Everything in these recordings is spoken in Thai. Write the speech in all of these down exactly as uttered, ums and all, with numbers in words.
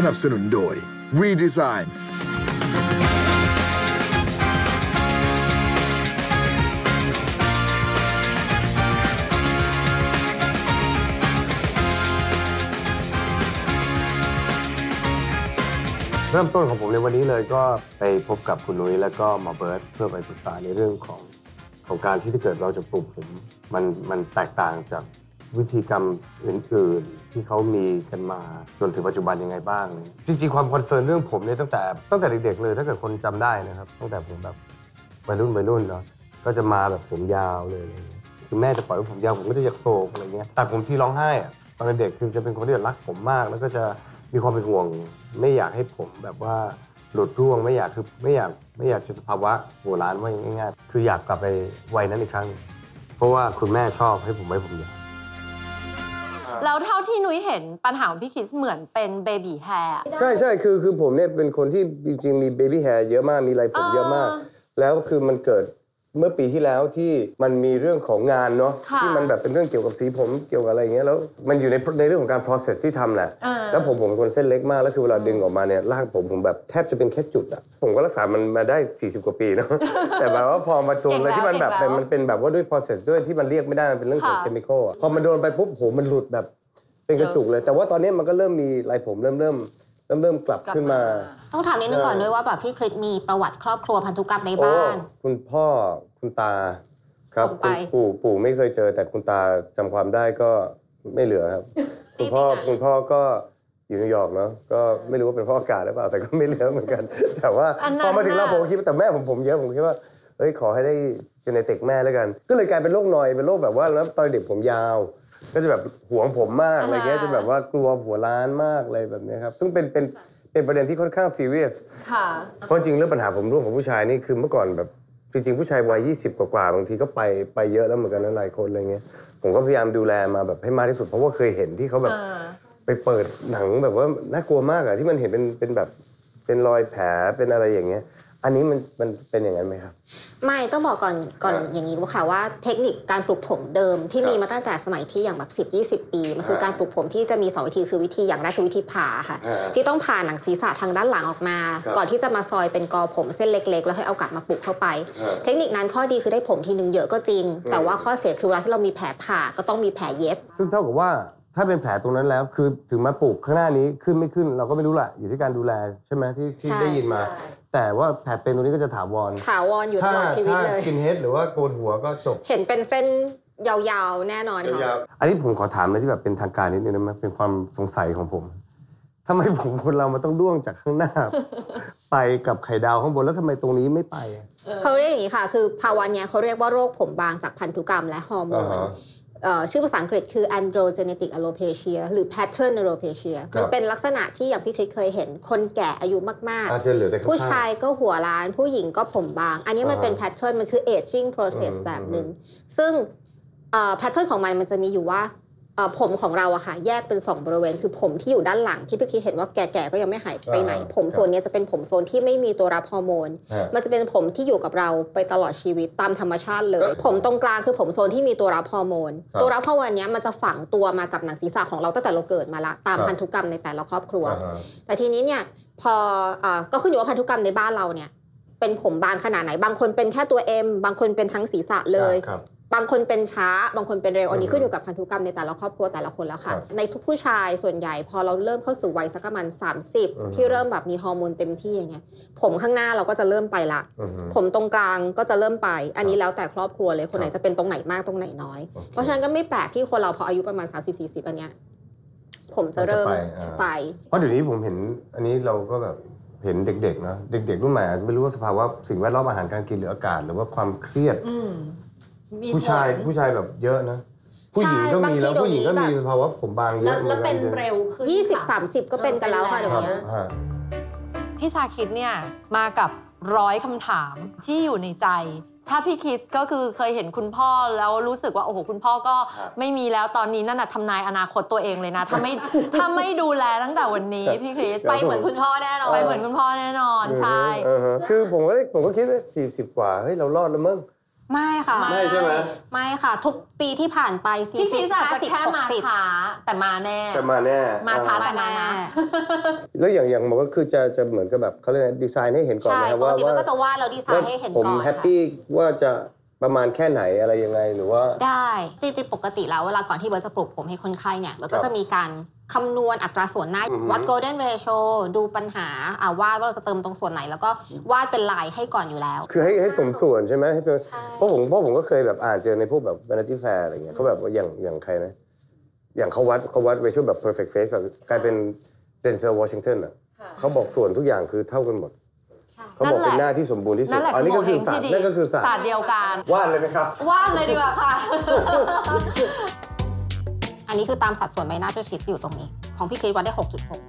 นับสนุนโดย Redesign เริ่มต้นของผมในวันนี้เลยก็ไปพบกับคุณนุ้ยแล้วก็หมอเบิร์ตเพื่อไปปรึกษาในเรื่องของของการที่ถ้าเกิดเราจะปลูกผมมันมันแตกต่างจากวิธีกรรมอื่นๆที่เขามีกันมาจนถึงปัจจุบันยังไงบ้างเลยจริงๆความคอนเซิร์นเรื่องผมเนี่ยตั้งแต่ตั้งแต่เด็กๆเลยถ้าเกิดคนจำได้นะครับตั้งแต่ผมแบบวัยรุ่นวัยรุ่นเนาะก็จะมาแบบผมยาวเลยคือแม่จะปล่อยให้ผมยาวผมก็จะอยากโศกอะไรเงี้ยตัดผมที่ร้องไห้อะตอนเด็กคือจะเป็นคนที่รักผมมากแล้วก็จะมีความเป็นห่วงไม่อยากให้ผมแบบว่าหลุดร่วงไม่อยากคือไม่อยากไม่อยากจะภาวะหัวล้านว่าง่ายๆคืออยากกลับไปวัยนั้นอีกครั้งเพราะว่าคุณแม่ชอบให้ผมไว้ผมยาวแล้วเท่าที่นุ้ยเห็นปัญหาของพี่คริสเหมือนเป็นเบบี้แฮร์ใช่ใช่คือคือผมเนี่ยเป็นคนที่จริงๆมีเบบี้แฮร์เยอะมากมีไรผมเยอะมากแล้วคือมันเกิดเมื่อปีที่แล้วที่มันมีเรื่องของงานเนาะที่มันแบบเป็นเรื่องเกี่ยวกับสีผมเกี่ยวกับอะไรอย่างเงี้ยแล้วมันอยู่ในในเรื่องของการ process ที่ทำแหละแล้วผมผมเป็นคนเส้นเล็กมากแล้วคือเวลาดึงออกมาเนี่ยร่างผมผมแบบแทบจะเป็นแค่จุดอะผมก็รักษามันมาได้สี่สิบกว่าปีเนาะแต่แบบว่าพอมาโดนอะไรที่มันแบบมันเป็นแบบว่าด้วย process ด้วยที่มันเรียกไม่ได้มันเป็นเรื่องของ chemical อะพอมันโดนไปปุ๊บโหมันหลุดแบบเป็นกระจุกเลยแต่ว่าตอนนี้มันก็เริ่มมีลายผมเริ่มเริ่มเริ่มเริ่มกลับขึ้นมาต้องถามนิดนึงก่อนด้วยว่าแบบพี่คริสมีประวัติครอบครัวพันธุกรรมในบ้านคุณพ่อคุณตาครับคุณปู่ปู่ไม่เคยเจอแต่คุณตาจำความได้ก็ไม่เหลือครับคุณพ่อคุณพ่อก็อยู่นิวยอร์กเนาะก็ไม่รู้ว่าเป็นพ่ออากาศหรือเปล่าแต่ก็ไม่เหลือเหมือนกันแต่ว่าพอมาถึงเราผมคิดว่าแต่แม่ผมผมเยอะผมคิดว่าเอ้ยขอให้ได้เจเนติกแม่แล้วกันก็เลยกลายเป็นโรคนอยเป็นโรคแบบว่าแล้วตอนเด็กผมยาวก็จะแบบหวงผมมากอะไรเงี้ยจะแบบว่ากลัวหัวล้านมากอะไรแบบนี้ครับซึ่งเป็นเป็นเป็นประเด็นที่ค่อนข้างซีเรียสค่ะเพราะจริงเรื่องปัญหาผมร่วงของผู้ชายนี่คือเมื่อก่อนแบบจริงๆผู้ชายวัยยี่สิบกว่าๆบางทีก็ไปไปเยอะแล้วเหมือนกันนะหลายคนอะไรเงี้ยผมก็พยายามดูแลมาแบบให้มากที่สุดเพราะว่าเคยเห็นที่เขาแบบไปเปิดหนังแบบว่าน่ากลัวมากอะที่มันเห็นเป็นเป็นแบบเป็นรอยแผลเป็นอะไรอย่างเงี้ยอันนี้มันมันเป็นอย่างนั้นไหมครับไม่ต้องบอกก่อนก่อนอย่างนี้ค่ะว่าเทคนิคการปลูกผมเดิมที่มีมาตั้งแต่สมัยที่อย่างแบบสิบ ยี่สิบปีมันคือการปลูกผมที่จะมีสองวิธีคือวิธีอย่างแรกคือวิธีผ่าค่ะที่ต้องผ่าหนังศีรษะทางด้านหลังออกมาก่อนที่จะมาซอยเป็นกอผมเส้นเล็กๆแล้วให้เอากลับมาปลูกเข้าไปเทคนิคนั้นข้อดีคือได้ผมทีนึงเยอะก็จริงแต่ว่าข้อเสียคือเวลาที่เรามีแผลผ่าก็ต้องมีแผลเย็บซึ่งเท่ากับว่าถ้าเป็นแผลตรงนั้นแล้วคือถึงมาปลูกข้างหน้านี้ขึ้นไม่ขึ้นเราก็ไม่รู้แหละอยู่ที่การดูแลใช่ไหมที่ที่ได้ยินมาแต่ว่าแผลเป็นตรงนี้ก็จะถาวรถาวรอยู่ตลอดชีวิตเลยถ้ากินเฮดหรือว่าโกนหัวก็จบเห็นเป็นเส้นยาวๆแน่นอนค่ะอันนี้ผมขอถามเลยที่แบบเป็นทางการนิดนึงได้ไหมเป็นความสงสัยของผมทำไมผมคนเรามันต้องด้วงจากข้างหน้า ไปกับไข่ดาวข้างบนแล้วทำไมตรงนี้ไม่ไปเขาเรียกอย่างนี้ค่ะคือภาวะนี้เขาเรียกว่าโรคผมบางจากพันธุกรรมและฮอร์โมนชื่อภาษาอังกฤษคือ androgenetic alopecia หรือ pattern neuropathia มันเป็นลักษณะที่อย่างพี่คริสเคยเห็นคนแก่อายุมากๆผู้ชายก็หัวล้านผู้หญิงก็ผมบางอันนี้มันเป็น pattern มันคือ aging process แบบหนึ่งซึ่ง pattern ของมันมันจะมีอยู่ว่าผมของเราอะค่ะแยกเป็นสองบริเวณคือผมที่อยู่ด้านหลังที่พี่คริสเห็นว่าแก่ๆก็ยังไม่หายไปไหนผมโซนนี้จะเป็นผมโซนที่ไม่มีตัวรับฮอร์โมนมันจะเป็นผมที่อยู่กับเราไปตลอดชีวิตตามธรรมชาติเลยผมตรงกลางคือผมโซนที่มีตัวรับฮอร์โมนตัวรับฮอร์โมนนี้มันจะฝังตัวมากับหนังศีรษะของเราตั้งแต่เราเกิดมาละตามพันธุกรรมในแต่ละครอบครัวแต่ทีนี้เนี่ยพอก็ขึ้นอยู่ว่าพันธุกรรมในบ้านเราเนี่ยเป็นผมบางขนาดไหนบางคนเป็นแค่ตัว M บางคนเป็นทั้งศีรษะเลยบางคนเป็นช้าบางคนเป็นเร็วอันนี้ขึ้นอยู่กับพันธุกรรมในแต่ละครอบครัวแต่ละคนแล้วค่ะในทุกผู้ชายส่วนใหญ่พอเราเริ่มเข้าสู่วัยสักประมาณสามสิบที่เริ่มแบบมีฮอร์โมนเต็มที่อย่างเงี้ยผมข้างหน้าเราก็จะเริ่มไปละผมตรงกลางก็จะเริ่มไปอันนี้แล้วแต่ครอบครัวเลยคนไหนจะเป็นตรงไหนมากตรงไหนน้อยเพราะฉะนั้นก็ไม่แปลกที่คนเราพออายุประมาณสามสิบ สี่สิบอันเนี้ยผมจะเริ่มไปเพราะเดี๋ยวนี้ผมเห็นอันนี้เราก็แบบเห็นเด็กๆนะเด็กๆรุ่นใหม่ไม่รู้ว่าสภาวะสิ่งแวดล้อมอาหารการกินหรืออากาศหรือว่าความเครียดผู้ชายผู้ชายแบบเยอะนะผู้หญิงก็มีแล้วผู้หญิงก็มีสภาวะผมบางเยอะแล้วเป็นเร็วขึ้นยี่สิบ สามสิบก็เป็นกันแล้วค่ะเดี๋ยวนี้พี่ชาคิดเนี่ยมากับร้อยคำถามที่อยู่ในใจถ้าพี่คิดก็คือเคยเห็นคุณพ่อแล้วรู้สึกว่าโอ้โหคุณพ่อก็ไม่มีแล้วตอนนี้นั่นน่ะทำนายอนาคตตัวเองเลยนะถ้าไม่ถ้าไม่ดูแลตั้งแต่วันนี้พี่คริสไปเหมือนคุณพ่อแน่นอนไปเหมือนคุณพ่อแน่นอนใช่คือผมก็ผมก็คิดว่าสี่สิบกว่าเฮ้ยเรารอดแล้วมั้งไม่ค่ะไม่ใช่ไหมไม่ค่ะ ทุกปีที่ผ่านไปสี่พี่คสิริบสอาจห้าจะสิบแค่หกมาสิบช้าแต่มาแน่จะมาแน่มาช้ามาแต่มาแน่นะแล้วอย่างอย่างมันก็คือจะจะเหมือนกับแบบเขาเรียกดีไซน์ให้เห็นก่อนใช่นะครับปกว่าติมันก็จะวาดแล้วดีไซน์ให้เห็นผมก่อนแฮปปี้ค่ะว่าจะประมาณแค่ไหนอะไรยังไงหรือว่าได้จริงๆปกติแล้วเวลาก่อนที่เบิร์ตจะปลูกผมให้คนไข้เนี่ยมันก็จะมีการคำนวณอัตราส่วนหน้าอือฮึวัด golden ratio ดูปัญหาอ่าวาดว่าเราจะเติมตรงส่วนไหน แล้วก็วาดเป็นลายให้ก่อนอยู่แล้วคือให้ให้สมส่วนใช่ไหมให้สมใช่เพราะผมเพราะผมก็เคยแบบอ่านเจอในพวกแบบ Vanity Fair อะไรเงี้ยเขาแบบว่าอย่างอย่างใครนะอย่างเขาวัดเขาวัด ratio แบบ perfect face อะกลายเป็น Denzel Washington อ่ะเขาบอกส่วนทุกอย่างคือเท่ากันหมดใช่เขาบอกนั่เป็นนแหละหน้าที่สมบูรณ์ที่สุดนั่นแหละอันคือนี้โมก็เฮคือง ศาสที่ตร์ดีนั่นก็คือศาสตศาสตร์ร์เดียวกันวาดเลยไหมครับวาดเลยดีกว่าค่ะอันนี้คือตามสัดส่วนใบหน้าที่คลิปอยู่ตรงนี้ ของพี่คลิปวัดได้ หกจุดหก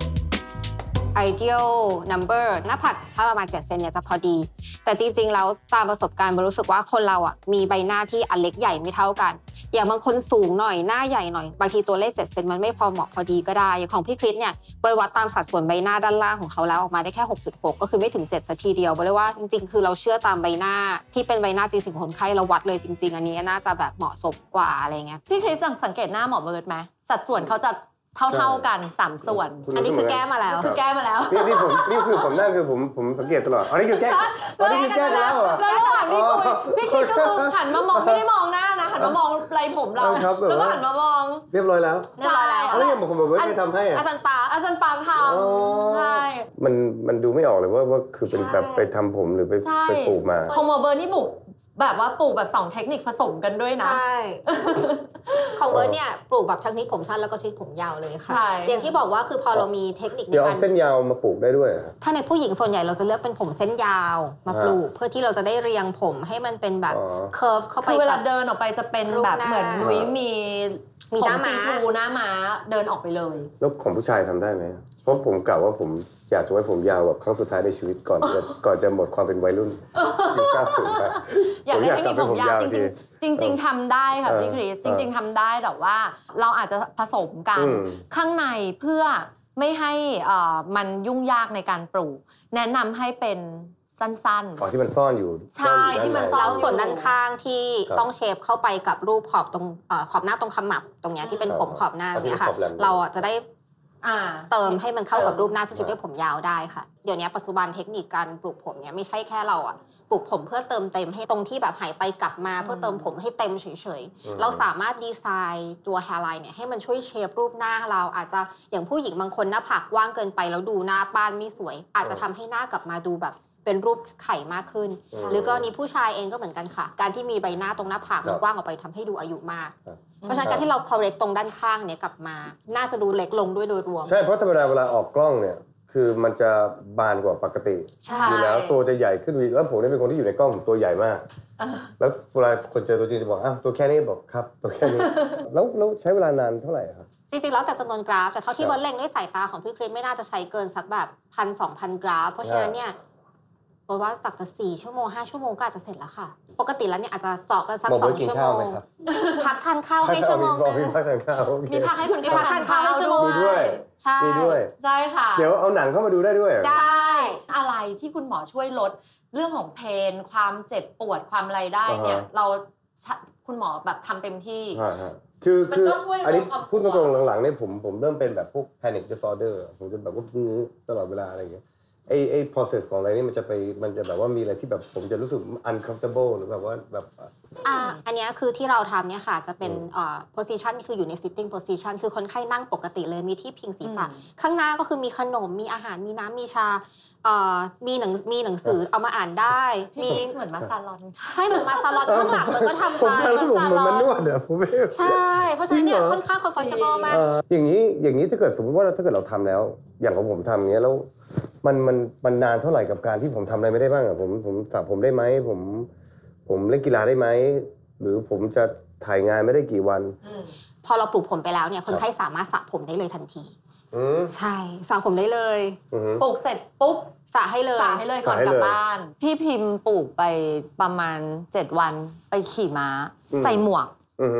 ideal number หน้าผากถ้าประมาณเจ็ดเซนเนี่ยจะพอดี แต่จริงๆแล้วตามประสบการณ์รู้สึกว่าคนเราอ่ะมีใบหน้าที่อันเล็กใหญ่ไม่เท่ากัน อย่างบางคนสูงหน่อยหน้าใหญ่หน่อยบางทีตัวเลขเจ็ดเซนมันไม่พอเหมาะพอดีก็ได้อย่างของพี่คลิปเนี่ยเบิร์ตวัดตามสัดส่วนใบหน้าด้านล่างของเขาแล้วออกมาได้แค่ หกจุดหก ก็คือไม่ถึงเจ็ดสักทีเดียวเบิร์ตเลยว่าจริงๆคือเราเชื่อตามใบหน้าที่เป็นใบหน้าจริงๆของคนไข้เราวัดเลยจริงๆอันนี้น่าจะแบบเหมาะสมกว่าอะไรเงี้ยพี่คริสสังเกตหน้าหมอเบิร์ดไหมสัดส่วนเขาจะเท่าๆกันสามส่วนอันนี้คือแก้มาแล้วคือแก้มาแล้วนี่นี่ผมนี่คือผมนั่นคือผมผมสังเกตตลอดอันนี้คือแก้อันนี้คือแก้ไปแล้วเหรอแล้วระหว่างที่คุยพี่คริสก็คือหันมามองไม่ได้มองหน้านะหันมามองไรผมเราเอาครับแบบแล้วก็ว่าหันมามองเรียบร้อยแล้วเรียบร้อยแล้วแล้วอย่างผมบอกว่าไม่ทำให้อะอาจารย์ปาอาจารย์ปาล์มทอ๋อำใช่มันมันดูไม่ออกเลยว่าว่าคือเป็นใช่แบบไปทำผมหรือไปใช่ไปปลูกมาของหมอเบิร์ดนี่บุกแบบว่าปลูกแบบสองเทคนิคผสมกันด้วยนะใช่ ของเบิร์ตเนี่ยปลูกแบบทั้งนี้ผมสั้นแล้วก็ชิดผมยาวเลยค่ะใช่อย่างที่บอกว่าคือพอเรามีเทคนิคในเดี๋ยวกาเอารเส้นยาวมาปลูกได้ด้วยเหรอถ้าในผู้หญิงส่วนใหญ่เราจะเลือกเป็นผมเส้นยาวมาปลูก เพื่อที่เราจะได้เรียงผมให้มันเป็นแบบอ๋อเคิร์ฟเข้าไปคือเวลากับเดินออกไปจะเป็นรูปแบบหน้าเหมือนนุ้ยมีมีผมหน้าม้าซีทูหน้าม้าเดินออกไปเลยแล้วของผู้ชายทำได้ไหมเพราะผมกล่าวว่าผมอยากจะไว้ผมยาวแบบครั้งสุดท้ายในชีวิตก่อนจะก่อนจะหมดความเป็นวัยรุ่นอยู่เก้าสิบนะอยากได้เทคนิคผมยาวจทีริงๆจริง ๆทำได้ค่ะเออพี่คริสเอจอริง ๆทำได้แต่ว่าเราอาจจะผสมกันอืมข้างในเพื่อไม่ให้เอ่อมันยุ่งยากในการปลูก แนะนำให้เป็นสั้นอ๋อที่มันซ่อนอยู่ใช่ซ่ออยู่ที่มันด้าแล้วใส่วนด้านข้างที่ครับต้องเชฟเข้าไปกับรูปขอบตรงเอ่อขอบหน้าตรงขมับตรงเนี้ยที่เป็นผมขอบหน้าอ๋อที่เนี่ยค่ะขอบแหลมเราอ่ะจะได้ๆอ่าเติมให้มันเข้ากับรูปหน้าพี่คิดครับด้วยผมยาวได้ค่ะ เดี๋ยวนี้ปัจจุบันเทคนิคการปลูกผมเนี่ยไม่ใช่แค่เราอะปลูกผมเพื่อเติมเต็มให้ตรงที่แบบหายไปกลับมาเพื่อเติมผมให้เต็มเฉยๆ เราสามารถดีไซน์ตัวแฮร์ไลน์เนี่ยให้มันช่วยเชฟรูปหน้าเราอาจจะอย่างผู้หญิงบางคนหน้าผากกว้างเกินไปแล้วดูหน้าป้านไม่สวย อาจจะทำให้หน้ากลับมาดูแบบเป็นรูปไข่มากขึ้น หรือกรณีผู้ชายเองก็เหมือนกันค่ะ การที่มีใบหน้าตรงหน้าผากมันกว้างออกไปทำให้ดูอายุมากครับเพราะฉะนั้นการที่เรา correct ตรงด้านข้างเนี่ยกลับมา น่าจะดูเล็กลงด้วยโดยรวมใช่เพราะธรรมดาเวลาออกกล้องเนี่ยคือมันจะบานกว่าปกติใช่อยู่แล้วตัวจะใหญ่ขึ้นแล้วผมเนี่ยเป็นคนที่อยู่ในกล้องผมตัวใหญ่มาก แล้วเวลาคนเจอตัวจริงจะบอกอ้าวตัวแค่นี้บอกครับตัวแค่นี้ แล้วแล้วใช้เวลานานเท่าไหร่ครับจริงๆแล้วแต่จำนวนกราฟแต่เท่าที่ครับเบิร์ตเล็งด้วยสายตาของพี่คริสไม่น่าจะใช้เกินสักแบบพันสองพันกราฟ เพราะฉะนั้นเนี่ยบอกว่าสักจะสี่ชั่วโมงห้าชั่วโมงก็อาจจะเสร็จแล้วค่ะ ปกติแล้วเนี่ยอาจจะเจาะกันสักบอกสอเบิร์งตกินชั่วข้าวโมไหมงครับพักทานข้าวให้ชั่วโมงบอกนึมีงพักทานข้าวโอเคมีพักให้คุณมีพักทานข้าวด้วมีด้วยยใช่มีด้วยใช่ค่ะเดี๋ยวเอาหนังเข้ามาดูได้ด้วยเหรอได้อะไรที่คุณหมอช่วยลดเรื่องของเพนความเจ็บปวดความอะไรได้เนี่ยอ่าฮะเราคุณหมอแบบทำเต็มที่ฮะฮะคือมันคือก็ช่วยลดอันนี้ความพูดตกลัรงวๆหลังๆเนี่ยผมผมเริ่มเป็นแบบพวก panic disorder ผมจะแบบว่างื้อตลอดเวลาอะไรอย่างเงี้ยไอ้ไอ้ process ของอะไรนี่มันจะไปมันจะแบบว่ามีอะไรที่แบบผมจะรู้สึก uncomfortable หรือแบบว่าแบบอ่าอันเนี้ยคือที่เราทำเนี่ยค่ะจะเป็นเอ่อ position คืออยู่ใน sitting position คือคนไข้นั่งปกติเลยมีที่พิงศีรษะอืมข้างหน้าก็คือมีขนมมีอาหารมีน้ำมีชาเอ่อมีหนังมีหนังสือเอามาอ่านได้ที่มีเหมือนมาซาลอนค่ะให้เหมือนมาซาลอนข้างหลังมันก็ทำผมไปฟังแล้วผมเหมือนมันนวดอะผมไม่ใช่ เพราะฉะนั้นเนี่ยจริงเหรอค่อนข้าง comfortable มากเอ่ออย่างนี้อย่างนี้ถ้าเกิดสมมติว่าถ้าเกิดเราทำแล้ว อย่างของผมทำอย่างเงี้ยแล้วมันมันมันนานเท่าไหร่กับการที่ผมทำอะไรไม่ได้บ้างอะผมผมสระผมได้ไหมผมผมเล่นกีฬาได้ไหมหรือผมจะถ่ายงานไม่ได้กี่วันพอเราปลูกผมไปแล้วเนี่ยคนไข้สามารถสระผมได้เลยทันทีอืมใช่สระผมได้เลยอืมปลูกเสร็จปุ๊บสระให้เลยสาให้เลยก่อนสระให้กลับเลยบ้าน พี่พิมพ์ปลูกไปประมาณเจ็ดวันไปขี่ม้าอืมใส่หมวกอืม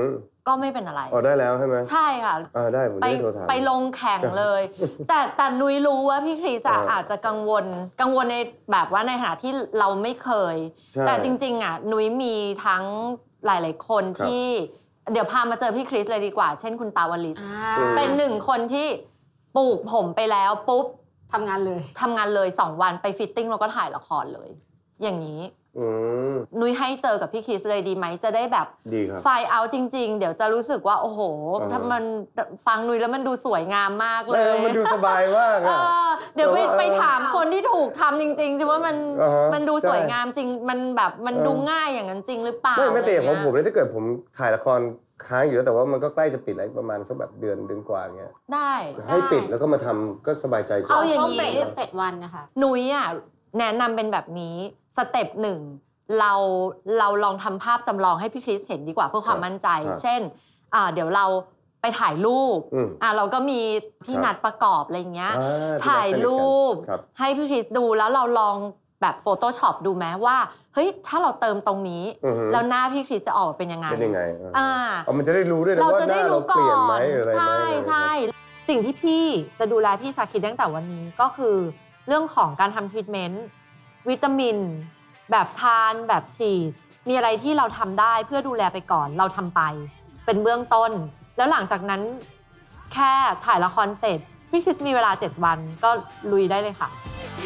ก็ไม่เป็นอะไรอ๋อได้แล้วใช่ไหมใช่ค่ะอ่าได้ผมได้โทรถามไปลงแข่งเลย แต่แต่นุ้ยรู้ว่าพี่คริสอาจจะกังวลกังวลในแบบว่าในฐานะที่เราไม่เคยแต่จริงๆอ่ะนุ้ยมีทั้งหลายๆคนที่เดี๋ยวพามาเจอพี่คริสเลยดีกว่าเช่นคุณตาวลิศเป็นหนึ่งคนที่ปลูกผมไปแล้วปุ๊บทำงานเลยทำงานเลยสองวันไปฟิตติ้งแล้วก็ถ่ายละครเลยอย่างนี้นุ้ยให้เจอกับพี่คริสเลยดีไหมจะได้แบบไฟเอาจริงๆเดี๋ยวจะรู้สึกว่าโอ้โหถ้ามันฟังนุ้ยแล้วมันดูสวยงามมากเลยมันดูสบายมากอะเดี๋ยวไปไปถามคนที่ถูกทำจริงๆว่ามันมันดูสวยงามจริงมันแบบมันดูง่ายอย่างนั้นจริงหรือเปล่าไม่ไม่แต่ของผมเลยถ้าเกิดผมถ่ายละครค้างอยู่แล้วแต่ว่ามันก็ใกล้จะปิดแล้วประมาณสักแบบเดือนเดือนกว่าเงี้ยได้ให้ปิดแล้วก็มาทำก็สบายใจกว่าเอาอย่างนี้เจ็ดวันนะคะนุ้ยอ่ะแนะนำเป็นแบบนี้สเต็ปหนึ่งเราเราลองทำภาพจำลองให้พี่คริสเห็นดีกว่าเพื่อความมั่นใจเช่นเดี๋ยวเราไปถ่ายรูปเราก็มีพี่นัดประกอบอะไรเงี้ยถ่ายรูปให้พี่คริสดูแล้วเราลองแบบโฟโต้ช็อปดูไหมว่าเฮ้ยถ้าเราเติมตรงนี้แล้วหน้าพี่คริสจะออกเป็นยังไงเป็นยังไงอ่ามันจะได้รู้ด้วยนะว่าหน้าเราเปลี่ยนไหมอะไรไหมใช่ใช่สิ่งที่พี่จะดูแลพี่ชาคิดตั้งแต่วันนี้ก็คือเรื่องของการทำทรีทเมนต์วิตามินแบบทานแบบฉีดมีอะไรที่เราทำได้เพื่อดูแลไปก่อนเราทำไปเป็นเบื้องต้นแล้วหลังจากนั้นแค่ถ่ายละครเสร็จพี่คริสมีเวลาเจ็ดวันก็ลุยได้เลยค่ะ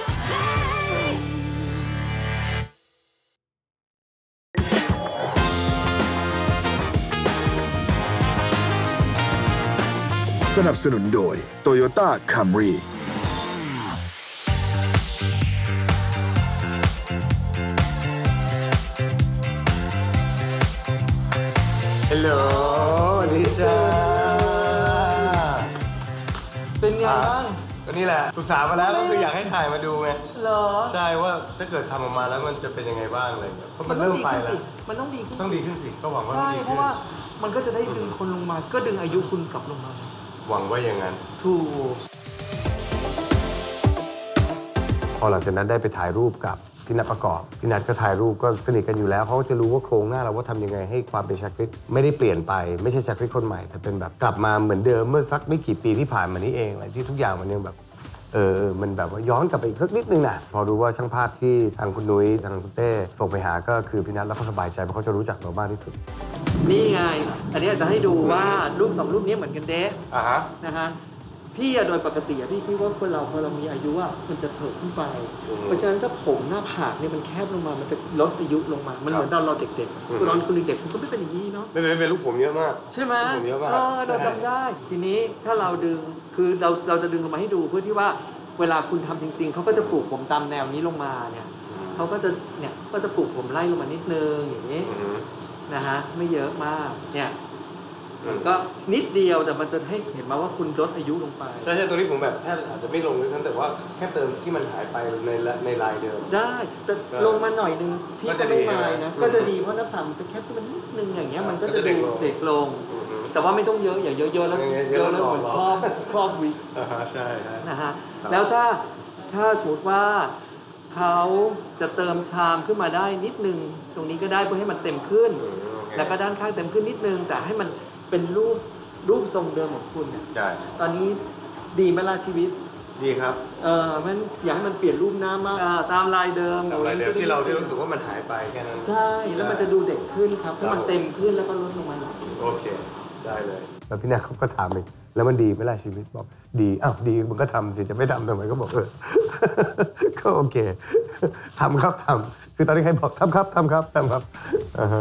สนับสนุนโดย Toyota Camry ฮัลโหลดีจ้าเป็นไงบ้างก็นี่แหละปรึกษามาแล้วก็คืออยากให้ถ่ายมาดูไงเหรอใช่ว่าถ้าเกิดทำออกมาแล้วมันจะเป็นยังไงบ้างอะไรเงี้ยเพราะมันเริ่มไปแล้วมันต้องดีขึ้นต้องดีขึ้นสิก็หวังว่าใช่เพราะว่ามันก็จะได้ดึงคนลงมาก็ดึงอายุคุณกลับลงมาหวังว่าอย่างนั้นถูกพอหลังจากนั้นได้ไปถ่ายรูปกับพี่นัทประกอบพี่นัทก็ถ่ายรูปก็สนิทกันอยู่แล้วเขาก็จะรู้ว่าโครงหน้าเราว่าทำยังไงให้ความเป็นชาคริสไม่ได้เปลี่ยนไปไม่ใช่ชาคริสคนใหม่แต่เป็นแบบกลับมาเหมือนเดิมเมื่อสักไม่กี่ปีที่ผ่านมานี้เองอะไรที่ทุกอย่างมันยังแบบเออมันแบบว่าย้อนกลับไปอีกสักนิดนึงน่ะพอรู้ว่าช่างภาพที่ทางคุณนุ้ยทางคุณเต้ส่งไปหาก็คือพี่นัทแล้วเขาสบายใจเพราะเขาจะรู้จักเรามากที่สุดนี่ไงอันนี้จะให้ดูว่ารูปสองรูปนี้เหมือนกันเด้อ่าฮะนะฮะพี่โดยปกติอะพี่คิดว่าคนเราพอเรามีอายุอะมันจะเถิดขึ้นไปเพราะฉะนั้นถ้าผมหน้าผากเนี่ยมันแคบลงมามันจะลดอายุลงมามันเหมือนตอนเราเด็กๆตอนคุณเด็กๆคุณก็ไม่เป็นอย่างนี้เนาะไม่เป็นเป็นลูกผมเยอะมากใช่ไหมผมเยอะมากเราจำได้ทีนี้ถ้าเราดึงคือเราเราจะดึงลงมาให้ดูเพื่อที่ว่าเวลาคุณทำจริงๆเขาก็จะปลูกผมตามแนวนี้ลงมาเนี่ยเขาก็จะเนี่ยก็จะปลูกผมไล่ลงมานิดนึงอย่างนี้นะฮะไม่เยอะมากเนี่ยก็นิดเดียวแต่มันจะให้เห็นมาว่าคุณลดอายุลงไปใช่ใช่ตัวนี้ผมแบบแทบอาจจะไม่ลงด้วยซ้ำแต่ว่าแค่เติมที่มันหายไปในในลายเดิมได้แต่ลงมาหน่อยนึงพี่ก็ไม่มานะก็จะดีเพราะหน้าผากมันเป็นแค่มันนิดนึงอย่างเงี้ยมันก็จะดูเด็กลงแต่ว่าไม่ต้องเยอะอย่าเยอะๆแล้วเยอะแล้วเหมือนครอบครอบวิกใช่นะฮะแล้วถ้าถ้าสมมติว่าเขาจะเติมชามขึ้นมาได้นิดนึงตรงนี้ก็ได้เพื่อให้มันเต็มขึ้นแล้วก็ด้านข้างเต็มขึ้นนิดนึงแต่ให้มันเป็นรูปรูปทรงเดิมของคุณเนี่ยตอนนี้ดีไหมล่ะชีวิตดีครับเออมันอยากให้มันเปลี่ยนรูปหน้ามากตามลายเดิมตามลายเดิมที่เราที่รู้สึกว่ามันหายไปแค่นั้นใช่แล้วมันจะดูเด็กขึ้นครับถ้ามันเต็มขึ้นแล้วก็ลดลงมาโอเคได้เลยแล้วพี่นัทเขาก็ถามเองแล้วมันดีไหมล่ะชีวิตบอกดีอ้าวดีมันก็ทำสิจะไม่ทำทำไมก็บอกเออก็โอเคทำครับทำคือตอนนี้ใครบอกทำครับทำครับทำครับอ่าฮะ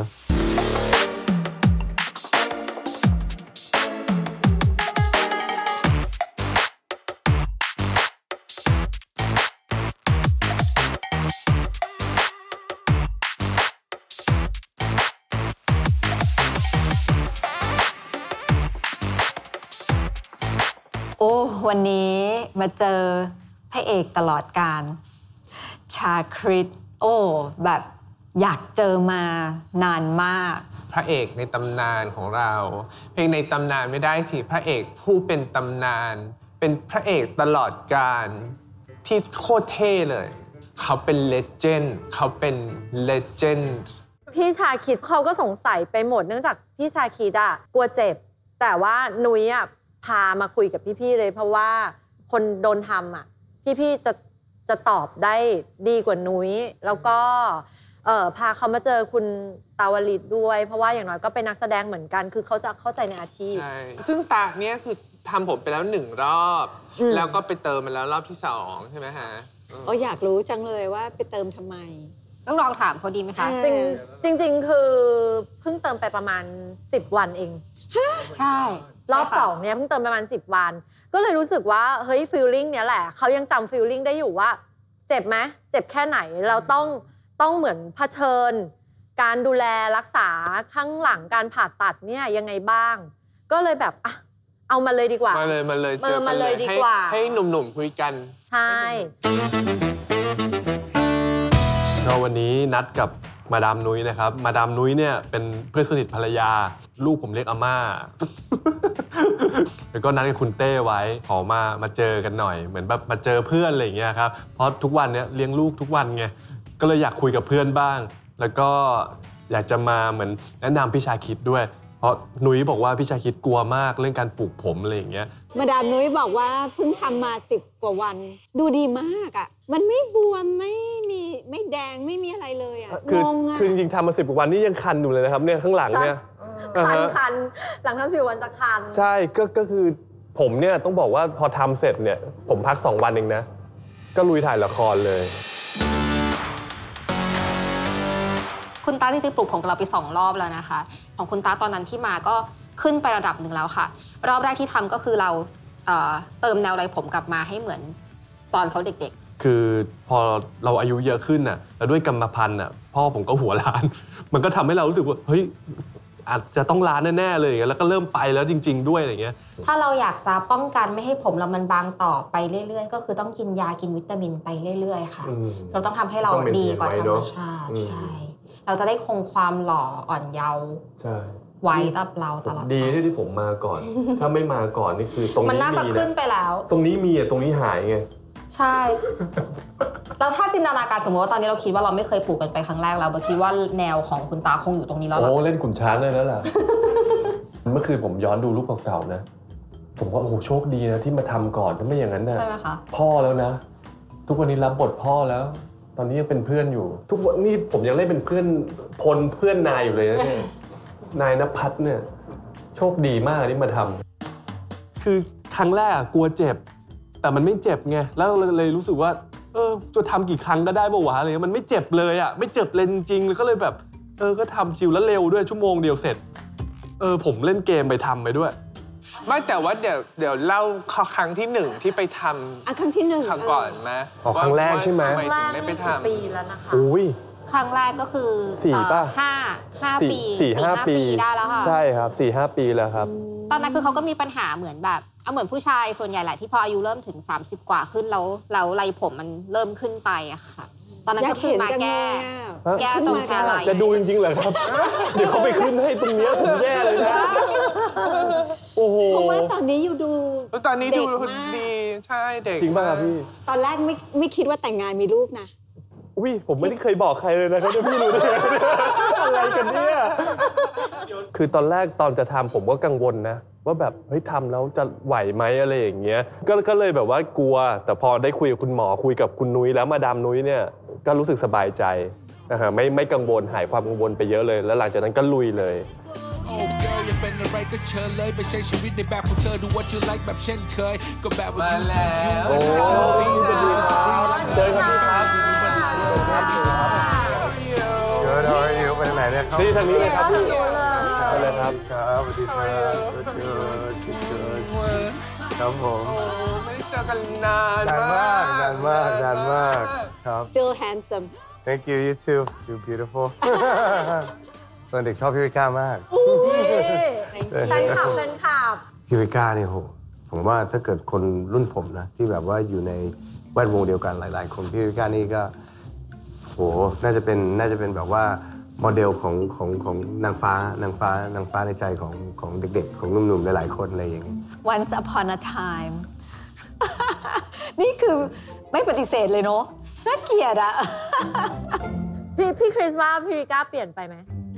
โอ้วันนี้มาเจอพระเอกตลอดกาลชาคริสโอ้แบบอยากเจอมานานมากพระเอกในตำนานของเราเพลงในตำนานไม่ได้สิพระเอกผู้เป็นตำนานเป็นพระเอกตลอดกาลที่โคตรเท่เลยเขาเป็นเลเจนด์เขาเป็นเลเจนด์พี่ชาคิดเขาก็สงสัยไปหมดเนื่องจากพี่ชาคิดอะกลัวเจ็บแต่ว่านุ้ยอะพามาคุยกับพี่ๆเลยเพราะว่าคนโดนทำอะพี่ๆจะจะตอบได้ดีกว่านุ้ยแล้วก็เออพาเขามาเจอคุณตาวลิตด้วยเพราะว่าอย่างน้อยก็เป็นนักแสดงเหมือนกันคือเขาจะเข้าใจในอาชีพใช่ซึ่งตาเนี้ยคือทำผมไปแล้วหนึ่งรอบแล้วก็ไปเติมมาแล้วรอบที่สองใช่ไหมฮะก็อยากรู้จังเลยว่าไปเติมทำไมต้องลองถามเขาดีไหมคะจริงจริงๆคือเพิ่งเติมไปประมาณสิบวันเองใช่รอบสองเนี้ยเพิ่งเติมประมาณสิบวันก็เลยรู้สึกว่าเฮ้ยฟีลลิ่งเนี้ยแหละเขายังจำฟีลลิ่งได้อยู่ว่าเจ็บไหมเจ็บแค่ไหนเราต้องต้องเหมือนเผชิญการดูแลรักษาข้างหลังการผ่าตัดเนี่ยยังไงบ้างก็เลยแบบอ่ะเอามาเลยดีกว่ามาเลยมาเลยเจอมาเลยดีกว่าให้หนุ่มๆคุยกันใช่ก็วันนี้นัดกับมาดามนุ้ยนะครับมาดามนุ้ยเนี่ยเป็นเพื่อนสนิทภรรยาลูกผมเรียกอาม่า แล้วก็นัดกับคุณเต้ไว้ขอมามาเจอกันหน่อยเหมือนแบบมาเจอเพื่อนอะไรอย่างเงี้ยครับเพราะทุกวันเนี้ยเลี้ยงลูกทุกวันไงก็เลยอยากคุยกับเพื่อนบ้างแล้วก็อยากจะมาเหมือนแนะนำพี่ชาคิดด้วยเพราะนุ้ยบอกว่าพี่ชาคิดกลัวมากเรื่องการปลูกผมอะไรอย่างเงี้ยมาดามนุ้ยบอกว่าเพิ่งทำมาสิบกว่าวันดูดีมากอ่ะมันไม่บวมไม่มีไม่แดงไม่มีอะไรเลยอ่ะงงอ่ะคือจริงๆทำมาสิบกว่าวันนี่ยังคันอยู่เลยนะครับเนี่ยข้างหลังเนี่ยคันคันหลังทำสิบวันจะคันใช่ก็ก็คือผมเนี่ยต้องบอกว่าพอทำเสร็จเนี่ยผมพักสองวันเองนะก็ลุยถ่ายละครเลยคุณตาจริงๆปลูกผมกับเราไปสองรอบแล้วนะคะของคุณตาตอนนั้นที่มาก็ขึ้นไประดับหนึ่งแล้วค่ะรอบแรกที่ทำก็คือเราเอ่อเติมแนวไรผมกลับมาให้เหมือนตอนเขาเด็กๆคือพอเราอายุเยอะขึ้นน่ะแล้วด้วยกรรมพันธุ์น่ะพ่อผมก็หัวล้านมันก็ทำให้เรารู้สึกว่าเฮ้ยอาจจะต้องล้านแน่ๆเลยแล้วก็เริ่มไปแล้วจริงๆด้วยอะไรเงี้ยถ้าเราอยากจะป้องกันไม่ให้ผมเรามันบางต่อไปเรื่อยๆก็คือต้องกินยากินวิตามินไปเรื่อยๆค่ะเราต้องทำให้เราดีกว่าธรรมชาติใช่เราจะได้คงความหล่ออ่อนเยาว์ไว้กับเราตลอดดีที่ผมมาก่อนถ้าไม่มาก่อนนี่คือตรงนี้มีนะมันน่าจะขึ้นไปแล้วตรงนี้มีอ่ะตรงนี้หายไงใช่แล้วถ้าจินตนาการสมมติว่าตอนนี้เราคิดว่าเราไม่เคยปลูกกันไปครั้งแรกเราคิดว่าแนวของคุณตาคงอยู่ตรงนี้แล้วโอ้เล่นขุนช้างเลยแล้วล่ะ เมื่อคืนผมย้อนดูรูปเก่าๆนะผมว่าโอ้โหโชคดีนะที่มาทำก่อนถ้าไม่อย่างนั้นนะใช่ไหมคะพ่อแล้วนะทุกวันนี้รับบทพ่อแล้วตอนนี้ยังเป็นเพื่อนอยู่ทุกวันนี้ผมยังเล่นเป็นเพื่อนพลเพื่อนนายอยู่เลยนะเนี่ยนายณภัทรเนี่ยโชคดีมากที่มาทำคือครั้งแรกกลัวเจ็บแต่มันไม่เจ็บไงแล้วเลยรู้สึกว่าเออจะทำกี่ครั้งก็ได้ป่าวะอะไรมันไม่เจ็บเลยอ่ะไม่เจ็บเลยจริงๆแล้วก็เลยแบบเออก็ทำชิลแล้วเร็วด้วยชั่วโมงเดียวเสร็จเออผมเล่นเกมไปทำไปด้วยไม่แต่ว่าเดี๋ยวเดี๋ยวเล่าครั้งที่หนึ่งที่ไปทำอ่ะครั้งที่หนึ่งครั้งก่อนไหมครั้งแรกใช่ไหมครั้งแรกไม่กี่ปีแล้วนะคะอุ้ยครั้งแรกก็คือสี่ป่ะห้าห้าปีสี่ห้าปีได้แล้วค่ะใช่ครับสี่ห้าปีแล้วครับตอนนั้นคือเขาก็มีปัญหาเหมือนแบบเอาเหมือนผู้ชายส่วนใหญ่แหละที่พออายุเริ่มถึงสามสิบกว่าขึ้นแล้วแล้วไรผมมันเริ่มขึ้นไปอะค่ะตอนนั้นก็คือมาแก้แก้ตรงอะไรจะดูจริงๆเหรอครับเดี๋ยวเขาไปขึ้นให้ตรงนี้ผมแย่เลยนะโอ้โหเพราะว่าตอนนี้อยู่ดูตอนนี้ดูดีใช่เด็กจริงป่ะครับพี่ตอนแรกไม่ไม่คิดว่าแต่งงานมีลูกนะอุ้ยผมไม่ได้เคยบอกใครเลยนะครับพี่รู้ได้ไงอะไรกันเนี่ยคือตอนแรกตอนจะทำผมก็กังวลนะว่าแบบเฮ้ยทำแล้วจะไหวไหมอะไรอย่างเงี้ยก็ก็เลยแบบว่ากลัวแต่พอได้คุยกับคุณหมอคุยกับคุณนุ้ยแล้วมาดามนุ้ยเนี่ยก็รู้สึกสบายใจนะฮะไม่ไม่กังวลหายความกังวลไปเยอะเลยแล้วหลังจากนั้นก็ลุยเลยอย่าเป็นอะไรก็เชิญเลยไปใช้ชีวิตในแบบของเธอดูว่าเธอไลค์แบบเช่นเคยก็แบบว่ามาแล้วโอ้ยสวัสดีครับเจอกันครับเจอเราอยู่ไปไหนเนี่ยครับนี่ทางนี้เลยครับพี่ไปเลยครับครับสวัสดีครับเจอเจอครับผมไม่เจอกันนานนานมากนานมากนานมากครับ Still handsome Thank you you too you're beautiful ตอนเด็กชอบพี่วิก้ามากแฟนคลับแฟนคลับพี่วิก้าเนี่ยโหผมว่าถ้าเกิดคนรุ่นผมนะที่แบบว่าอยู่ในแวดวงเดียวกันหลายๆคนพี่วิก้านี่ก็โหน่าจะเป็นน่าจะเป็นแบบว่าโมเดลของของของนางฟ้านางฟ้านางฟ้าในใจของของเด็กๆของหนุ่มๆหลายๆคนอะไรอย่างเงี้ย Once upon a time นี่คือไม่ปฏิเสธเลยเนาะน่าเกลียดอะพี่พี่คริสว่าพี่ริก้าเปลี่ยนไปไหม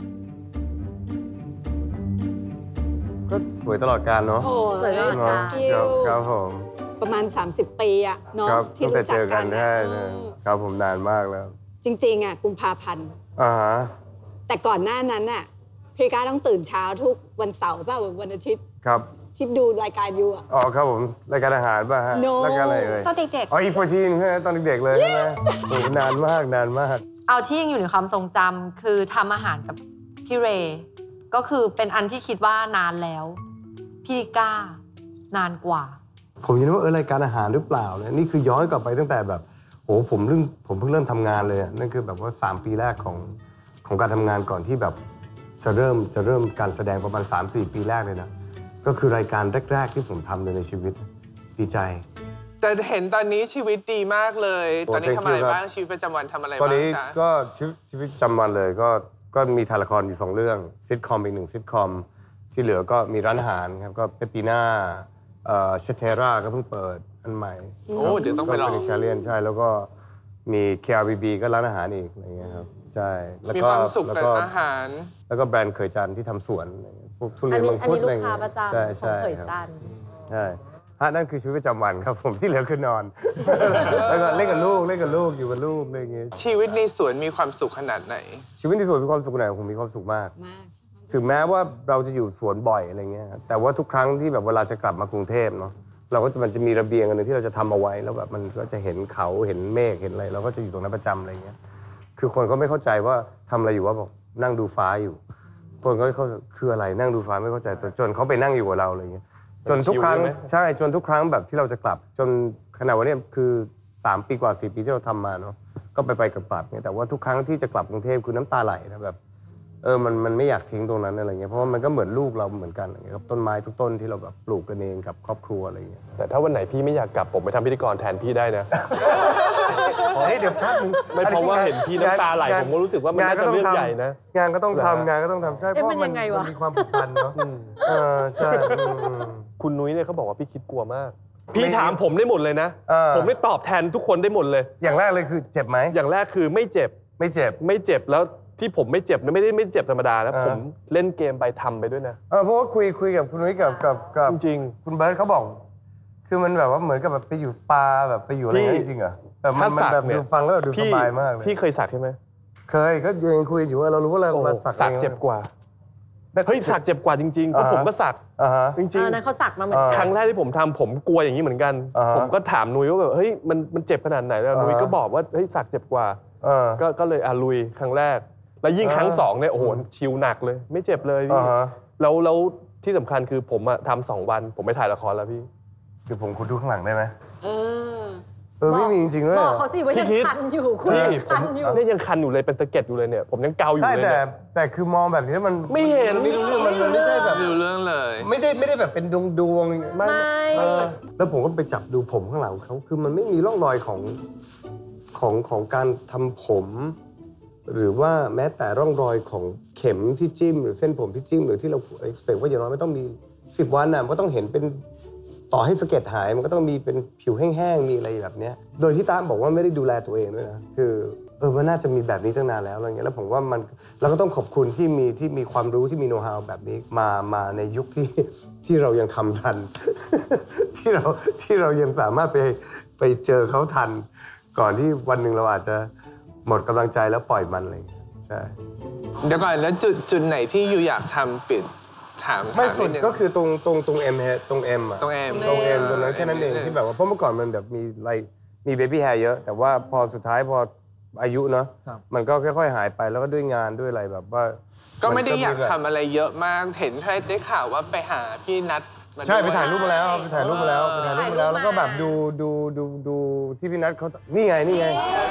ก็สวยตลอดกาลเนาะโอ้สวยตลอดกาลครับครับผมประมาณ สามสิบ ปีอะเนาะครับที่ตั้งแต่รู้เจจักอกักัน นอะใช่เอใช่อครับผมนานมากแล้วจริงๆอะกุมภาพันธ์อ่าฮะแต่ก่อนหน้านั้นน่ะพี่ริก้าต้องตื่นเช้าทุกวันเสาร์ป่ะวันอาทิตย์ครับที่ดูรายการอยู่อะอ๋อครับผมรายการอาหารป่ะฮะ No รายการอะไรเอ่ยตอนเด็กอ๋ออีโฟทีนใช่ไหมตอนเด็กๆเลยใช่ไหมโอ้โหนานมากนานมากเอาที่ยังอยู่ในความทรงจำคือทำอาหารกับพี่เรย์ก็คือเป็นอันที่คิดว่านานแล้วพี่ริก้านานกว่าผมยังนึกว่าเออรายการอาหารหรือเปล่าเนี่ยนี่คือย้อนกลับไปตั้งแต่แบบโหผมเพิ่งผมเพิ่งเริ่มทำงานเลยอะนั่นคือแบบว่าสามปีแรกของของการทำงานก่อนที่แบบจะเริ่มจะเริ่มการแสดงประมาณ สามสี่ ปีแรกเลยนะก็คือรายการแรกๆที่ผมทำเลยในชีวิตดีใจแต่เห็นตอนนี้ชีวิตดีมากเลยโอ้ตอนนี้ thank ทำอะไร you ครับบ้างชีวิตประจำวันทำอะไรตอนบ้างนี้คะก็ชีวิตชีวิตประจำวันเลยก็ก็มีถ่ายละครอยู่สองเรื่องซิทคอมอีกหนึ่งซิทคอมที่เหลือก็มีร้านอาหารครับก็เปปปีน่าเอ่อเชเทราก็เพิ่งเปิดอันใหม่โอ้เดี๋ยวต้องไปลองก็เป็นอิตาเลียนใช่แล้วก็มี เค อาร์ บี บี ก็ร้านอาหารอีกอะไรเงี้ยครับใช่แล้วมีก็ความสุขแล้วกับก็อาหารแล้วก็แบรนด์เคยจันทร์ที่ทำสวนอะไรเงี้ยพวกทุอัเรียนนนี้มังอันคุดนี้อะลูไรกค้าเงี้ยประจำใช่ของใช่เขยครับจันทร์ใช่ฮะนั่นคือชีวิตประจำวันครับผมที่เหลือคือนอน แล้วก็เล่นกับลูกเล่นกับลูกอยู่กับลูกอะไรอย่างเงี้ยชีวิตในสวนมีความสุขขนาดไหนชีวิตในสวนมีความสุขไหนผมมีความสุขมากมากใช่ไหมถึงแม้ว่าเราจะอยู่สวนบ่อยอะไรเงี้ยครับแต่ว่าทุกครั้งที่แบบเวลาจะกลับมากรุงเทพเนาะเราก็จะมันจะมีระเบียงอันหนึงที่เราจะทำเอาไว้แล้วแบบมันก็จะเห็นเขาเห็นเมฆเห็นอะไรเราก็จะอยู่ตรงนั้นประจำอะไรเงี้ยคือคนก็ไม่เข้าใจว่าทำอะไรอยู่ว่าบอกนั่งดูฟ้าอยู่ คนก็เขาคืออะไรนั่งดูฟ้าไม่เข้าใจจนจนเขาไปนั่งอยู่กับเราอะไรเงี้ยจนทุกครั้งชิลใช่ไหมใช่จนทุกครั้งแบบที่เราจะกลับ จนขณะวันนี้คือสามปีกว่าสี่ปีที่เราทำมาเนาะก็ไปไปกลับๆเนี่ยแต่ว่าทุกครั้งที่จะกลับกรุงเทพคือน้ำตาไหลนะแบบเออมันมันไม่อยากทิ้งตรงนั้นอะไรเงี้ยเพราะว่ามันก็เหมือนลูกเราเหมือนกันอะไรเงี้ยครับต้นไม้ทุกต้นที่เราแบบปลูกกันเองกับครอบครัวอะไรเงี้ยแต่ถ้าวันไหนพี่ไม่อยากกลับผมไปทำพิธีกรแทนพี่ได้นะเฮ้ยเดี๋ยวพักนึงไม่เพราะว่าเห็นพี่น้ำตาไหลผมก็รู้สึกว่ามันน่าจะเรื่องใหญ่นะงานก็ต้องเหรอทำงานก็ต้องทำใช่เพเอ๊ะราะมันมัยังไงวะมีความผูกพันเนาะเออใช่อืมคุณนุ้ยเนี่ยเขาบอกว่าพี่คิดกลัวมาก พี่ถามผมได้หมดเลยนะเออผมได้ตอบแทนทุกคนได้หมดเลยอย่างแรกเลยคือเจ็บไหมอย่างแรกคือไม่เจ็บไม่เจ็บไม่เจ็บแล้วที่ผมไม่เจ็บเนี่ยไม่ได้ไม่เจ็บธรรมดานะเออผมเล่นเกมไปทำไปด้วยนะเออเพราะว่าคุยคุยกับคุณนุ้ยกับกับกับจริงคุณเบิร์ตเขาบอก คือมันแบบว่าเหมือนกับแบบไปอยู่สปาแบบไปอยู่อะไรอย่างนั้นจริงๆเหรอแบบมันมันถ้าสักแบบเนี่ยดูฟังแล้วแบบดูพี่สบายมากเลยพี่เคยสักใช่ไหมเคยก็ยังคุยอยู่ว่าเรารู้ว่าเราโอ้เราสักสักองเจ็บกว่าเฮ้ยสักเจ็บกว่าจริงๆเพราะอ่าฮะผมก็สักอ่าฮะจริงเออนั้นเขาสักมาเหมือนเอกันอๆครั้งแรกที่ผมทำผมกลัวอย่างนี้เหมือนกันอ่าฮะผมก็ถามนุ้ยว่าแบบเฮ้ยมันมันเจ็บขนาดไหนแล้วอ่าฮะนุ้ยก็บอกว่าเฮ้ยสักเจ็บกว่าเออก็ก็เลยอาลุยครั้งแรก แล้วยิ่งอ่าครั้งสองเนี่ยโอ้โหชิลหนักเลย ไม่เจ็บเลยพี่อ่าฮะแล้วแล้วที่สำคัญคือผมอะทำสองวันผมไปถ่ายละครแล้วพี่คือผมคุณดูข้างหลังได้ไหมเออเออไม่มีจริงๆด้วยบเหรอกอเขาสิว่ายังพี่คิดคันอยู่คุณพี่ยังคันอยู่เนี่ยยังคันอยู่เลยเป็นสะเก็ดอยู่เลยเนี่ยผมยังเกาอยู่ใช่เลยแต่เนี่ยแต่คือมองแบบนี้มันไม่เห็นไม่รู้เรื่องมันมันไม่ใช่แบบไม่รู้เรื่องเลยไม่ได้ไม่ได้แบบเป็นดวงดวงๆไม่เออแล้วผมก็ไปจับดูผมข้างหลังเขาคือมันไม่มีร่องรอยของของของการทำผม หรือว่าแม้แต่ร่องรอยของเข็มที่จิ้ม หรือเส้นผมที่จิ้มหรือที่เรา expect ว่าอย่างน้อยไม่ต้องมีสิบวันน่ะมันก็ต้องเห็นเป็นต่อให้สะเก็ดหายมันก็ต้องมีเป็นผิวแห้งๆมีอะไรแบบเนี้ยโดยที่ตามบอกว่าไม่ได้ดูแลตัวเองด้วยนะคือเออมันน่าจะมีแบบนี้ตั้งนานแล้วอะไรเงี้ยแล้วผมว่ามันเราก็ต้องขอบคุณที่มีที่มีความรู้ที่มีโน้ตฮาวแบบนี้มามาในยุคที่ที่เรายังทำทัน ที่เราที่เรายังสามารถไปไปเจอเขาทัน ก่อนที่วันหนึ่งเราอาจจะหมดกำลังใจแล้วปล่อยมันอะไรอย่างเงี้ยใช่เดี๋ยวก่อนแล้วจุดจุดไหนที่อยู่อยากทำปิดถามไม่ถาสุดนินึงก็คือตรงตรงตรงเอ็มตรงเอ็มอะตรง M ตรงเอ็มตรงนั้นแค่นั้นเองเออที่แบบว่าเพราะเมื่อก่อนมันแบบมีอะไรมีเบบี้แฮร์เยอะ แต่ว่าพอสุดท้ายพออายุเนาะมันก็ค่อยๆหายไปแล้วก็ด้วยงานด้วยอะไรแบบว่าก็ไม่ได้อยากแบบทำอะไรเยอะมากเห็นได้ข่าวว่าไปหาพี่นัทมาใช่ด้วยไปถ่ายรูปมาแล้วไปถ่ายรูปมาแล้วไปถ่ายรูปมาแล้วแล้วก็แบบดูดูดูดูที่พี่นัทเขานี่ไงนี่ไง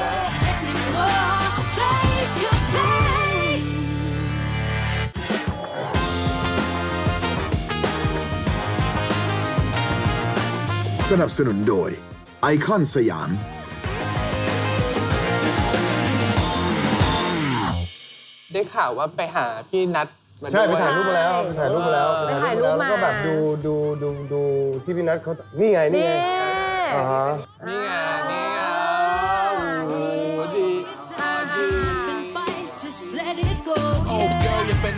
สนับสนุนโดยไอคอนสยามได้ข่าวว่าไปหาพี่นัทมาด้วยใช่ไปถ่ายรูปมาแล้วไปถ่ายรูปมาแล้วไปถ่ายรูปมาแล้วก็แบบดูดูดูดูที่พี่นัทเขานี่ไงนี่นี่ไงอ่าฮะนี่ไงนี่ไงโอ้โหดีอ่าดี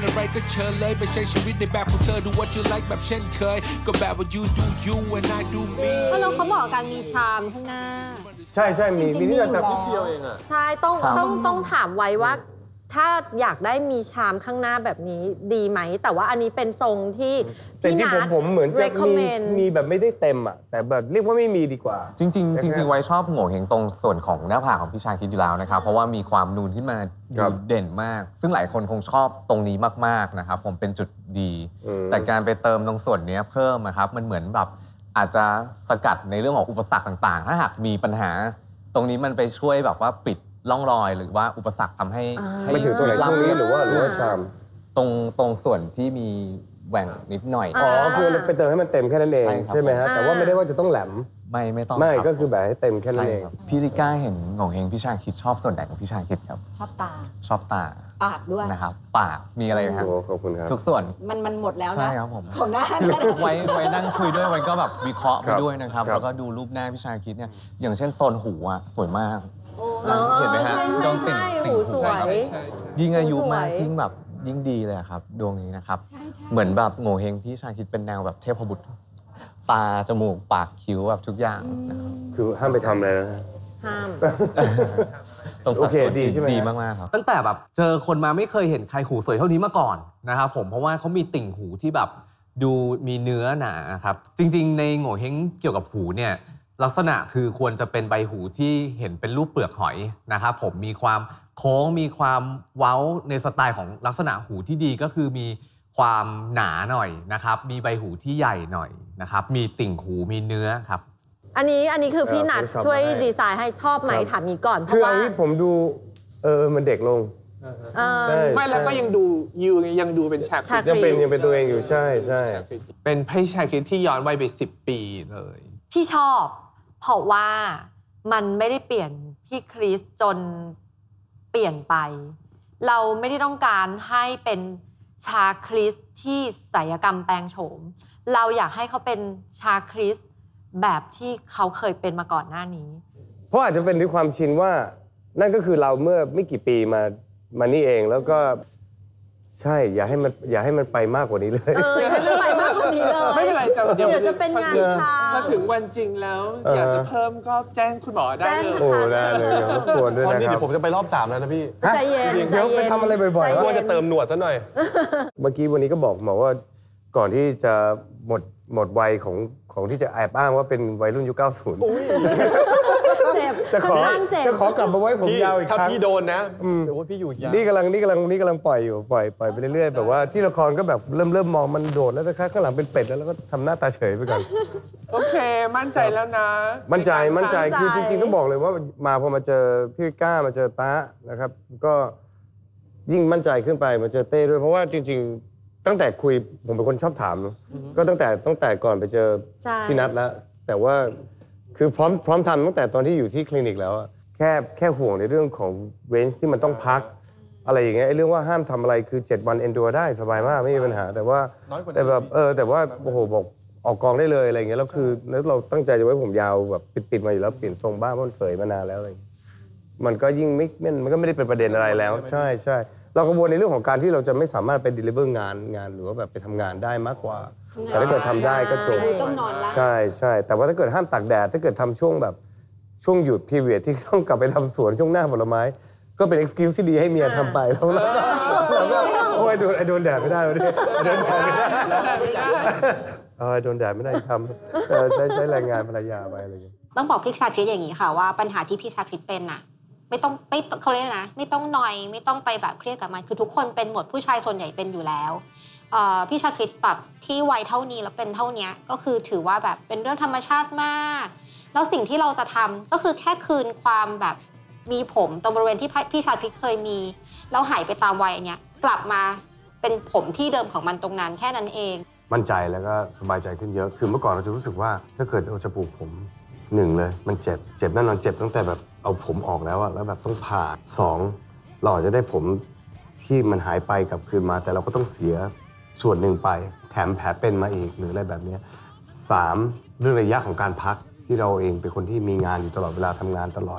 อะไรก็เชิญเลยไปใช้ชีวิตในแบบของเธอ do what you like แบบเช่นเคยก็แบบว่า you do you and I do me ก็แล้วเขาบอกการมีชามข้างหน้าใช่ใช่มีมีนิดเดียวแต่นิดเดียวเองอะใช่ต้องต้องต้องถามไว้ว่าถ้าอยากได้มีชามข้างหน้าแบบนี้ดีไหมแต่ว่าอันนี้เป็นทรงที่แต่ที่ผมผมเหมือนจะมีมีแบบไม่ได้เต็มอ่ะแต่แบบเรียกว่าไม่มีดีกว่าจริงๆจริงๆไว้ชอบโง่เฮงตรงส่วนของหน้าผากของพี่ชาคิดอยู่แล้วนะครับเพราะว่ามีความนูนขึ้นมาดูเด่นมากซึ่งหลายคนคงชอบตรงนี้มากๆนะครับผมเป็นจุดดีแต่การไปเติมตรงส่วนนี้เพิ่มนะครับมันเหมือนแบบอาจจะสกัดในเรื่องของอุปสรรคต่างๆถ้าหากมีปัญหาตรงนี้มันไปช่วยแบบว่าปิดร่องรอยหรือว่าอุปสรรคทำให้ไม่ถึงตัวไหนตรงนี้หรือว่าหรือว่าชามตรงตรงส่วนที่มีแหว่งนิดหน่อยอ๋อคือไปเติมให้มันเต็มแค่นั้นเองใช่ไหมฮะแต่ว่าไม่ได้ว่าจะต้องแหลมไม่ไม่ต้องไม่ก็คือแบบให้เต็มแค่นั้นเองพี่ลิก้าเห็นโง่เฮงพี่ชาคิดชอบส่วนไหนของพี่ชาคิดครับชอบตาชอบตาปากด้วยนะครับปากมีอะไรครับขอบคุณครับทุกส่วนมันมันหมดแล้วนะใช่ครับผมของหน้าไว้ไว้นั่งคุยด้วยไว้ก็แบบวิเคราะห์ไปด้วยนะครับแล้วก็ดูรูปหน้าพี่ชาคิดเนี่ยอย่างเช่นโซนหูอ่ะสวยมากเห็นไหมฮะดวงติ่งติ่งหูสวยยิ่งอายุมากยิ่งแบบยิ่งดีเลยครับดวงนี้นะครับเหมือนแบบโง่เฮงพี่ชาคิดเป็นแนวแบบเทพบุตรตาจมูกปากคิ้วแบบทุกอย่างนะครับคือห้ามไปทำอะไรนะห้ามโอเคดีใช่ไหมดีมากๆครับตั้งแต่แบบเจอคนมาไม่เคยเห็นใครหูสวยเท่านี้มาก่อนนะครับผมเพราะว่าเขามีติ่งหูที่แบบดูมีเนื้อหนาครับจริงๆในโง่เฮงเกี่ยวกับหูเนี่ยลักษณะคือควรจะเป็นใบหูที่เห็นเป็นรูปเปลือกหอยนะครับผมมีความโค้งมีความเว้าในสไตล์ของลักษณะหูที่ดีก็คือมีความหนาหน่อยนะครับมีใบหูที่ใหญ่หน่อยนะครับมีติ่งหูมีเนื้อครับอันนี้อันนี้คือพี่นัทช่วยดีไซน์ให้ชอบไหมถามนี้ก่อนเพราะว่าคือผมดูเออมันเด็กลงไม่แล้วก็ยังดูยูยังดูเป็นชาคิดยังเป็นยังเป็นตัวเองอยู่ใช่ใช่เป็นพี่ชาคิดที่ย้อนวัยไปสิบปีเลยพี่ชอบเพราะว่ามันไม่ได้เปลี่ยนพี่คริสจนเปลี่ยนไปเราไม่ได้ต้องการให้เป็นชาคริสที่ศัลยกรรมแปลงโฉมเราอยากให้เขาเป็นชาคริสแบบที่เขาเคยเป็นมาก่อนหน้านี้เพราะอาจจะเป็นด้วยความชินว่านั่นก็คือเราเมื่อไม่กี่ปีมามานี่เองแล้วก็ใช่อย่าให้มันอย่าให้มันไปมากกว่านี้เลยเอออย่าให้มันไปมากกว่านี้เลยไม่เป็นไรจะเดี๋ยวจะเป็นงานชาถ้าถึงวันจริงแล้วอยากจะเพิ่มก็แจ้งคุณหมอได้เลยโอ้ได้เลยรบกวนด้วยนะครับตอนนี้เดี๋ยวผมจะไปรอบสามแล้วนะพี่ใจเย็นเดี๋ยวไปทำอะไรบ่อยๆว่าจะเติมหนวดซะหน่อยเมื่อกี้วันนี้ก็บอกหมอว่าก่อนที่จะหมดหมดวัยของของที่จะแอบอ้างว่าเป็นวัยรุ่นยุคเก้าสิบเจ็บจะขอจะขอกลับมาไว้ผมยาวอีกครั้งถ้าพี่โดนนะเดี๋ยวว่าพี่อยู่ยาวนี่กำลังนี่กำลังนี่กำลังปล่อยอยู่ปล่อยปล่อยไปเรื่อยๆแบบว่าที่ละครก็แบบเริ่มเริ่มมองมันโดดแล้วแต่ข้างหลังเป็นเป็ดแล้วแล้วก็ทำหน้าตาเฉยไปก่อนโอเคมั่นใจแล้วนะมั่นใจมั่นใจคือจริงๆต้องบอกเลยว่ามาพอมาเจอพี่ก้ามาเจอตานะครับก็ยิ่งมั่นใจขึ้นไปมาเจอเต้ด้วยเพราะว่าจริงๆตั้งแต่คุยผมเป็นคนชอบถามก็ตั้งแต่ตั้งแต่ก่อนไปเจอพี่นัทแล้วแต่ว่าคือพร้อมพร้อมทำตั้งแต่ตอนที่อยู่ที่คลินิกแล้วแค่แค่ห่วงในเรื่องของเรนจ์ที่มันต้องพักอะไรอย่างเงี้ยไอ้เรื่องว่าห้ามทำอะไรคือเจ็ดวันเอนดูได้สบายมากไม่มีปัญหาแต่ว่าแต่แบบเออแต่ว่าโอ้โหบอกออกกองได้เลยอะไรอย่างเงี้ยแล้วคือแล้วเราตั้งใจจะไว้ผมยาวแบบปิดๆมาอยู่แล้วเปลี่ยนทรงบ้างเพราะมันเสยมานานแล้วอะไรมันก็ยิ่งไม่มันก็ไม่ได้เป็นประเด็นอะไรแล้วใช่ใช่เรากังวลในเรื่องของการที่เราจะไม่สามารถไปดลิเวอร์งานงานหรือว่าแบบไปทำงานได้มากกว่าแต่ถ้าเกิดทำได้ก็จบต้องนอนละใช่ใช่แต่ว่าถ้าเกิดห้ามตากแดดถ้าเกิดทำช่วงแบบช่วงหยุดพีเรียดที่ต้องกลับไปทำสวนช่วงหน้าผลไม้ก็เป็น excuse ที่ดีให้เมียทำไปแล้วเราก็โอ้ยโดนไอโดนแดดไม่ได้วันนี้โดนแดดไม่ได้เออโดนแดดไม่ได้ทำใช้ใช้แรงงานภรรยาไปอะไรอย่างเงี้ยต้องบอกพี่ชาคริสอย่างนี้ค่ะว่าปัญหาที่พี่ชาคริสเป็นน่ะไม่ต้องไม่เขาเรียกนะไม่ต้องหน่อยไม่ต้องไปแบบเครียดกับมันคือทุกคนเป็นหมดผู้ชายส่วนใหญ่เป็นอยู่แล้วพี่ชาคริสแบบที่วัยเท่านี้แล้วเป็นเท่านี้ก็คือถือว่าแบบเป็นเรื่องธรรมชาติมากแล้วสิ่งที่เราจะทำก็คือแค่คืนความแบบมีผมตรงบริเวณที่พี่ชาคริสเคยมีแล้วหายไปตามวัยอันเนี้ยกลับมาเป็นผมที่เดิมของมันตรงนั้นแค่นั้นเองมั่นใจแล้วก็สบายใจขึ้นเยอะคือเมื่อก่อนเราจะรู้สึกว่าถ้าเกิดเราจะปลูกผมหนึ่งเลยมันเจ็บเจ็บแน่นอนเจ็บตั้งแต่แบบเอาผมออกแล้วอะแล้วแบบต้องผ่าสองเราจะได้ผมที่มันหายไปกลับคืนมาแต่เราก็ต้องเสียส่วนหนึ่งไปแถมแผลเป็นมาอีกหรืออะไรแบบนี้สามเรื่องระยะของการพักที่เราเองเป็นคนที่มีงานอยู่ตลอดเวลาทำงานตลอด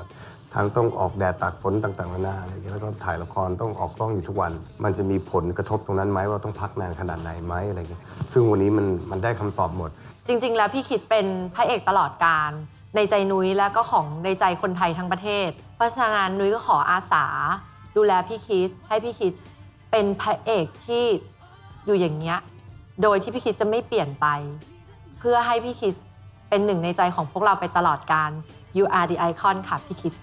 ทั้งต้องออกแดดตากฝนต่างๆนานาอะไรอย่างเงี้ยแล้วก็ถ่ายละครต้องออกกล้องอยู่ทุกวัน มันจะมีผลกระทบตรงนั้นไหมว่าต้องพักนานขนาดไหนไหมอะไรอย่างเงี้ยซึ่งวันนี้มันมันได้คำตอบหมดจริงๆแล้วพี่คิดเป็นพระเอกตลอดกาลในใจนุ้ยและก็ของในใจคนไทยทั้งประเทศเพราะฉะนั้นนุ้ยก็ขออาสาดูแลพี่คิดให้พี่คิดเป็นพระเอกที่อยู่อย่างเงี้ยโดยที่พี่คิดจะไม่เปลี่ยนไปเพื่อให้พี่คิดเป็นหนึ่งในใจของพวกเราไปตลอดกาล You are the icon ค่ะพี่คิด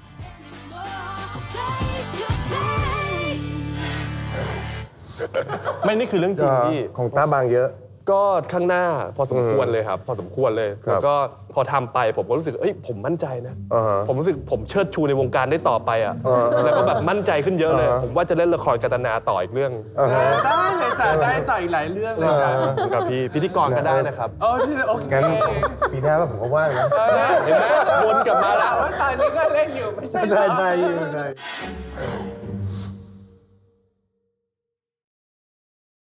ไม่นี่คือเรื่องจริงพี่ของต้าบางเยอะก็ข้างหน้าพอสมควรเลยครับพอสมควรเลยแล้วก็พอทำไปผมก็รู้สึกเอ้ยผมมั่นใจนะผมรู้สึกผมเชิดชูในวงการได้ต่อไปอ่ะแล้วก็แบบมั่นใจขึ้นเยอะเลยผมว่าจะเล่นละครกาตนาต่ออีกเรื่องได้เลยจ้ะได้ต่ออีกหลายเรื่องเลยครับกับพี่พิธีกรก็ได้นะครับโอ้โอเคงั้นปีหน้าผมก็ว่างนะเห็นไหมวนกลับมาแล้วตอนนี้ก็เล่นอยู่ไม่ใช่ใช่ใช่ใช่